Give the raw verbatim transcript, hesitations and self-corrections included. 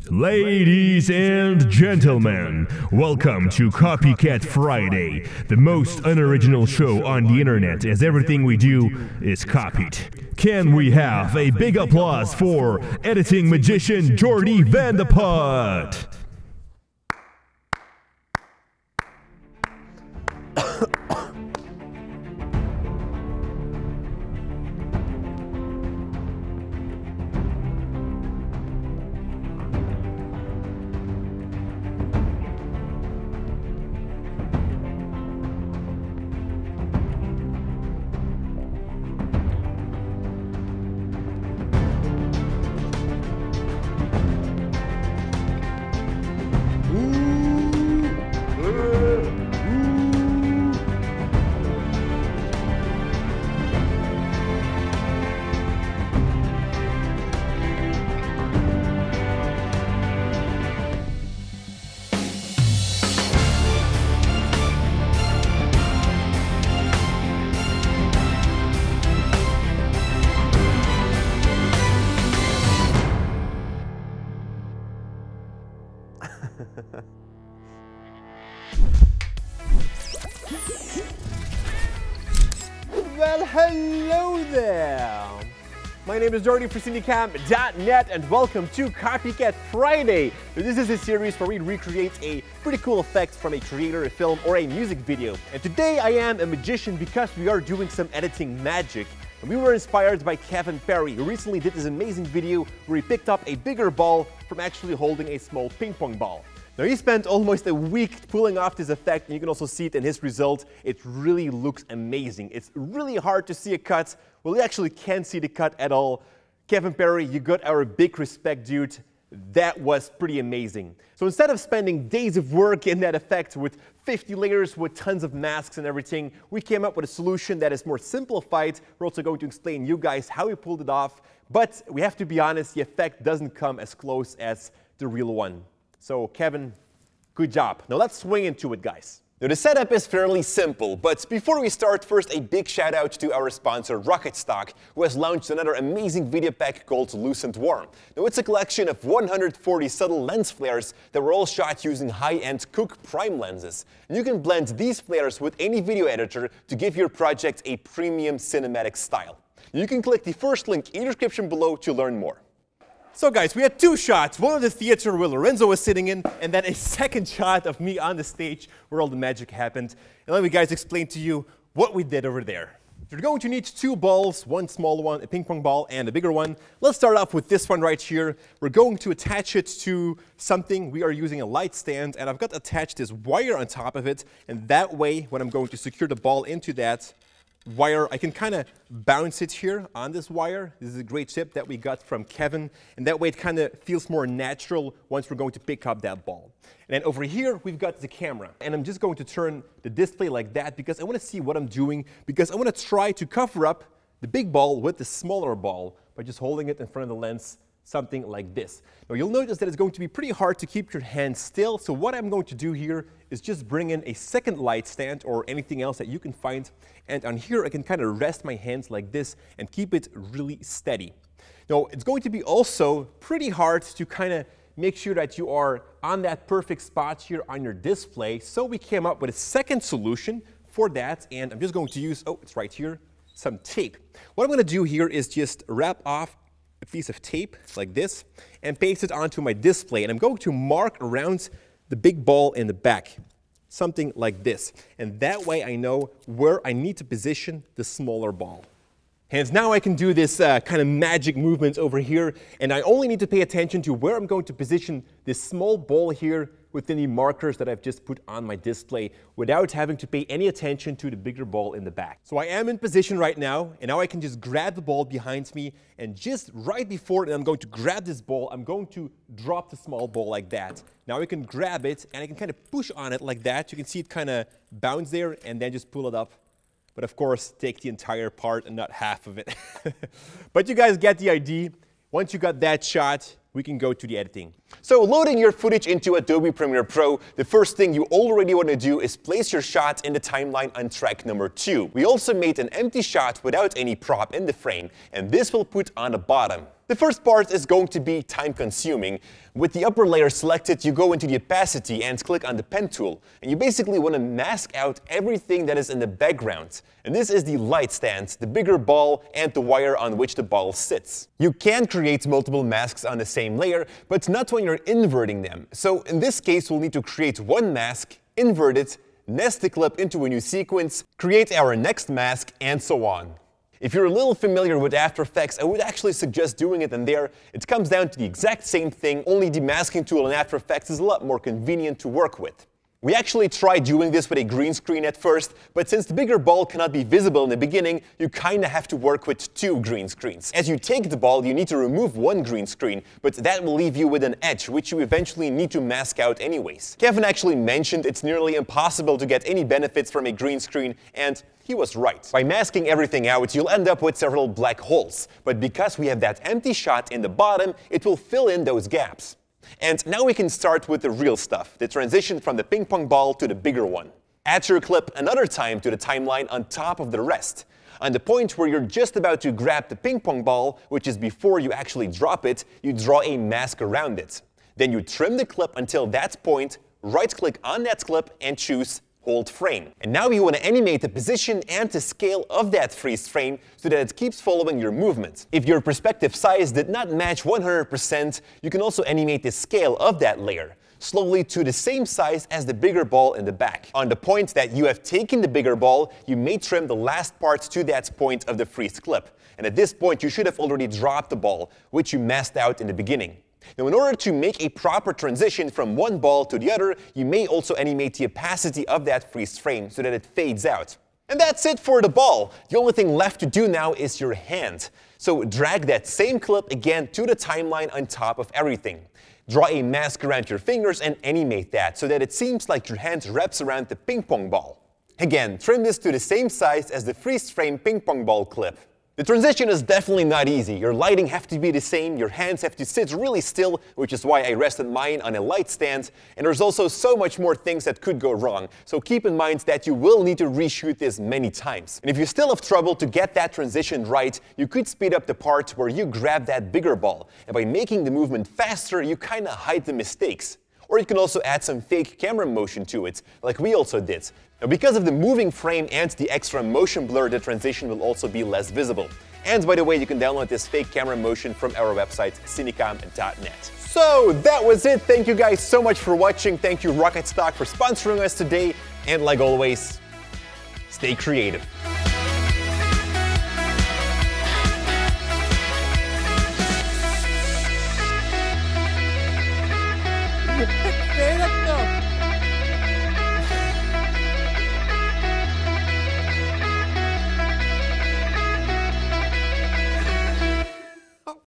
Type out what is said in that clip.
Ladies and gentlemen, welcome to Copycat Friday, the most unoriginal show on the internet, as everything we do is copied. Can we have a big applause for editing magician Jordy Van de Pot? Well, hello there! My name is Jordy for Cinecam dot net and welcome to Copycat Friday. This is a series where we recreate a pretty cool effect from a creator, a film, or a music video. And today I am a magician because we are doing some editing magic. And we were inspired by Kevin Perry, who recently did this amazing video where he picked up a bigger ball from actually holding a small ping pong ball. Now, he spent almost a week pulling off this effect, and you can also see it in his result. It really looks amazing. It's really hard to see a cut. Well, you actually can't see the cut at all. Kevin Perry, you got our big respect, dude. That was pretty amazing. So instead of spending days of work in that effect with fifty layers, with tons of masks and everything, we came up with a solution that is more simplified. We're also going to explain you guys how we pulled it off. But we have to be honest, the effect doesn't come as close as the real one. So Kevin, good job. Now let's swing into it, guys. Now the setup is fairly simple, but before we start, first a big shout out to our sponsor Rocket Stock, who has launched another amazing video pack called Lucent Warm. Now it's a collection of one hundred forty subtle lens flares that were all shot using high-end Cooke Prime lenses. And you can blend these flares with any video editor to give your project a premium cinematic style. You can click the first link in the description below to learn more. So guys, we had two shots, one of the theater where Lorenzo was sitting in, and then a second shot of me on the stage where all the magic happened. And let me guys explain to you what we did over there. You're going to need two balls, one small one, a ping pong ball, and a bigger one. Let's start off with this one right here. We're going to attach it to something. We are using a light stand, and I've got attached this wire on top of it, and that way, when I'm going to secure the ball into that wire, I can kind of bounce it here on this wire. This is a great tip that we got from Kevin, and that way it kind of feels more natural once we're going to pick up that ball. And then over here, we've got the camera, and I'm just going to turn the display like that because I want to see what I'm doing, because I want to try to cover up the big ball with the smaller ball by just holding it in front of the lens, something like this. Now you'll notice that it's going to be pretty hard to keep your hand still, so what I'm going to do here is just bring in a second light stand or anything else that you can find, and on here I can kind of rest my hands like this and keep it really steady. Now it's going to be also pretty hard to kind of make sure that you are on that perfect spot here on your display, so we came up with a second solution for that, and I'm just going to use, oh, it's right here, some tape. What I'm going to do here is just wrap off a piece of tape like this and paste it onto my display, and I'm going to mark around the big ball in the back, something like this, and that way I know where I need to position the smaller ball. And now I can do this uh, kind of magic movement over here, and I only need to pay attention to where I'm going to position this small ball here within the markers that I've just put on my display without having to pay any attention to the bigger ball in the back. So I am in position right now, and now I can just grab the ball behind me, and just right before I'm going to grab this ball, I'm going to drop the small ball like that. Now I can grab it, and I can kind of push on it like that. You can see it kind of bounce there, and then just pull it up. But of course, take the entire part and not half of it. But you guys get the idea. Once you got that shot, we can go to the editing. So loading your footage into Adobe Premiere Pro, the first thing you already want to do is place your shot in the timeline on track number two. We also made an empty shot without any prop in the frame, and this we'll put on the bottom. The first part is going to be time-consuming. With the upper layer selected, you go into the opacity and click on the pen tool. And you basically want to mask out everything that is in the background. And this is the light stand, the bigger ball, and the wire on which the ball sits. You can create multiple masks on the same layer, but not when you're inverting them. So in this case, we'll need to create one mask, invert it, nest the clip into a new sequence, create our next mask, and so on. If you're a little familiar with After Effects, I would actually suggest doing it in there. It comes down to the exact same thing, only the masking tool in After Effects is a lot more convenient to work with. We actually tried doing this with a green screen at first, but since the bigger ball cannot be visible in the beginning, you kinda have to work with two green screens. As you take the ball, you need to remove one green screen, but that will leave you with an edge, which you eventually need to mask out anyways. Kevin actually mentioned it's nearly impossible to get any benefits from a green screen, and he was right. By masking everything out, you'll end up with several black holes, but because we have that empty shot in the bottom, it will fill in those gaps. And now we can start with the real stuff, the transition from the ping pong ball to the bigger one. Add your clip another time to the timeline on top of the rest. On the point where you're just about to grab the ping pong ball, which is before you actually drop it, you draw a mask around it. Then you trim the clip until that point, right-click on that clip and choose Hold Frame. And now you want to animate the position and the scale of that freeze frame so that it keeps following your movement. If your perspective size did not match one hundred percent, you can also animate the scale of that layer, slowly to the same size as the bigger ball in the back. On the point that you have taken the bigger ball, you may trim the last part to that point of the freeze clip. And at this point, you should have already dropped the ball, which you masked out in the beginning. Now, in order to make a proper transition from one ball to the other, you may also animate the opacity of that freeze frame so that it fades out. And that's it for the ball. The only thing left to do now is your hand. So drag that same clip again to the timeline on top of everything. Draw a mask around your fingers and animate that so that it seems like your hand wraps around the ping pong ball. Again, trim this to the same size as the freeze frame ping pong ball clip. The transition is definitely not easy. Your lighting have to be the same, your hands have to sit really still, which is why I rested mine on a light stand, and there's also so much more things that could go wrong. So keep in mind that you will need to reshoot this many times. And if you still have trouble to get that transition right, you could speed up the part where you grab that bigger ball. And by making the movement faster, you kinda hide the mistakes. Or you can also add some fake camera motion to it, like we also did. Now, because of the moving frame and the extra motion blur, the transition will also be less visible. And by the way, you can download this fake camera motion from our website, cinecam dot net. So that was it. Thank you guys so much for watching. Thank you Rocket Stock for sponsoring us today. And like always, stay creative. Stay up, no.